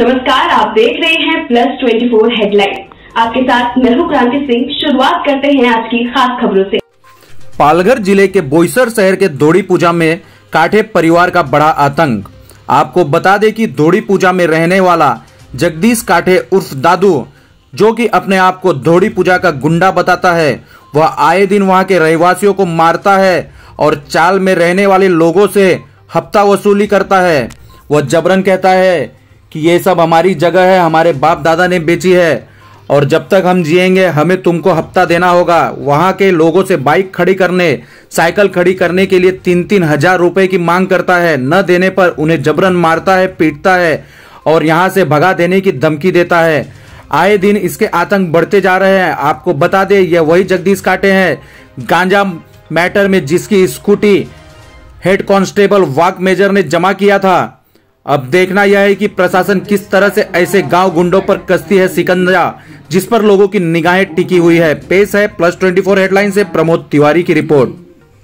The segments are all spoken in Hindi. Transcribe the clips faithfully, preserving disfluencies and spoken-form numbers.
नमस्कार, आप देख रहे हैं प्लस ट्वेंटी फोर हेडलाइन। आपके साथ मैं हूं क्रांति सिंह। शुरुआत करते हैं आज की खास खबरों से। पालघर जिले के बोईसर शहर के धोड़ी पूजा में काठे परिवार का बड़ा आतंक। आपको बता दें कि धोड़ी पूजा में रहने वाला जगदीश काठे उर्फ दादू, जो कि अपने आप को धोड़ी पूजा का गुंडा बताता है, वह आए दिन वहां के रहवासियों को मारता है और चाल में रहने वाले लोगों से हफ्ता वसूली करता है। वह जबरन कहता है कि ये सब हमारी जगह है, हमारे बाप दादा ने बेची है और जब तक हम जिएंगे हमें तुमको हफ्ता देना होगा। वहां के लोगों से बाइक खड़ी करने, साइकिल खड़ी करने के लिए तीन तीन हजार रुपए की मांग करता है। न देने पर उन्हें जबरन मारता है, पीटता है और यहां से भगा देने की धमकी देता है। आए दिन इसके आतंक बढ़ते जा रहे हैं। आपको बता दें, यह वही जगदीश काटे हैं, गांजा मैटर में जिसकी स्कूटी हेड कांस्टेबल वाक मेजर ने जमा किया था। अब देखना यह है कि प्रशासन किस तरह से ऐसे गांव गुंडों पर कसती है सिकंजा, जिस पर लोगों की निगाहें टिकी हुई है। पेश है प्लस ट्वेंटी फोर हेडलाइन से प्रमोद तिवारी की रिपोर्ट।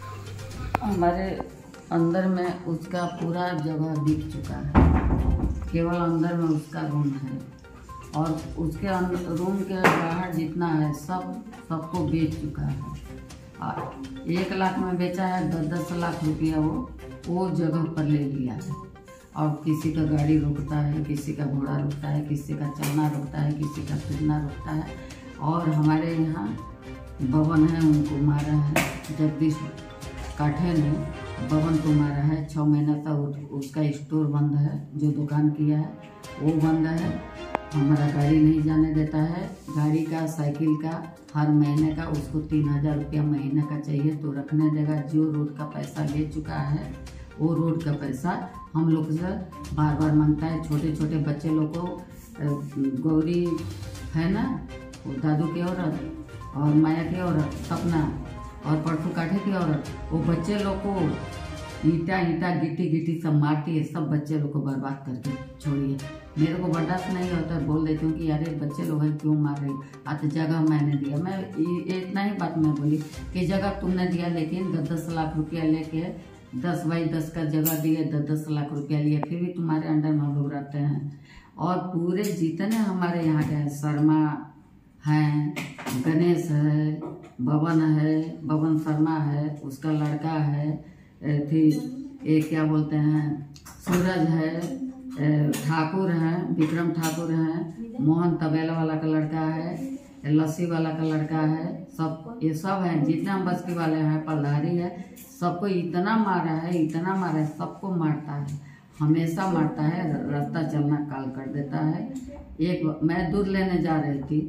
हमारे अंदर में उसका पूरा जगह दिख चुका है, केवल अंदर में उसका रूम है और उसके रूम के बाहर जितना है सब सबको बेच चुका है। एक लाख में बेचा है, दस दस लाख रुपया वो वो जगह पर ले लिया है। और किसी का गाड़ी रुकता है, किसी का घोड़ा रुकता है, किसी का चलना रुकता है, किसी का फिरना रुकता है। और हमारे यहाँ बबन है, उनको मारा है। जगदीश काठे ने बबन को मारा है। छः महीना तक उसका स्टोर बंद है, जो दुकान किया है वो बंद है। हमारा गाड़ी नहीं जाने देता है। गाड़ी का, साइकिल का हर महीने का उसको तीन हजार रुपया महीने का चाहिए तो रखने देगा। जो रोड का पैसा ले चुका है वो रोड का पैसा हम लोग से बार बार मांगता है। छोटे छोटे बच्चे लोग को, गौरी है ना, वो दादू की औरत और माया की औरत, सपना और परसों काठे की औरत, वो बच्चे लोग को ईटा ईटा गिट्टी गिट्टी सब मारती है। सब बच्चे लोग को बर्बाद करके छोड़िए। मेरे को बर्दाश्त नहीं होता, बोल देती हूँ कि यार बच्चे लोग हैं क्यों मार रही। आज जगह मैंने दिया, मैं इतना ही बात मैं बोली कि जगह तुमने दिया, लेकिन दस दस लाख रुपया लेके दस बाई दस का जगह दिए, दस दस लाख रुपया लिए, फिर भी तुम्हारे अंडर में हम लोग रहते हैं। और पूरे जितने हमारे यहाँ के हैं, शर्मा हैं, गणेश है, बबन है, बबन शर्मा है, उसका लड़का है, थी ये क्या बोलते हैं, सूरज है, ठाकुर हैं, विक्रम ठाकुर हैं, मोहन तबेला वाला का लड़का है, लस्सी वाला का लड़का है, सब ये सब हैं। जितने हम बस्ती वाले हैं, पलधारी है, सबको इतना मारा है, इतना मारा है, सबको मारता है, हमेशा मारता है। रास्ता चलना काल कर देता है। एक मैं दूध लेने जा रही थी,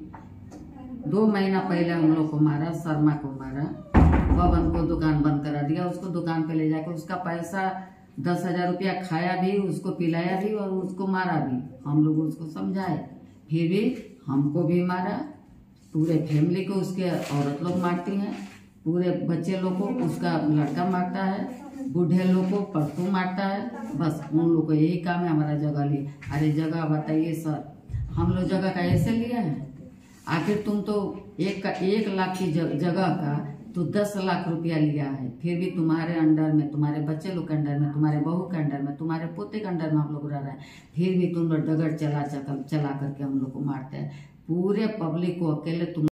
दो महीना पहले हम लोग को मारा, शर्मा को मारा, बबन को दुकान बंद करा दिया। उसको दुकान पे ले जाकर उसका पैसा दस हजार रुपया खाया भी, उसको पिलाया भी और उसको मारा भी। हम लोग उसको समझाए, फिर भी हमको भी मारा, पूरे फैमिली को उसके औरत लोग मारती हैं, पूरे बच्चे लोग को उसका लड़का मारता है, बूढ़े लोग को परसों मारता है। बस उन लोग को यही काम है, हमारा जगह लिए। अरे जगह बताइए सर, हम लोग जगह का ऐसे लिया है? आखिर तुम तो एक का एक लाख की जगह का तो दस लाख रुपया लिया है, फिर भी तुम्हारे अंडर में, तुम्हारे बच्चे लोग के अंडर में, तुम्हारे बहू के अंडर में, तुम्हारे पोते के अंडर में हम लोग रह रहे हैं, फिर भी तुम लोग डगर चला चला चला करके हम लोग को मारते हैं। पूरे पब्लिक को अकेले तुम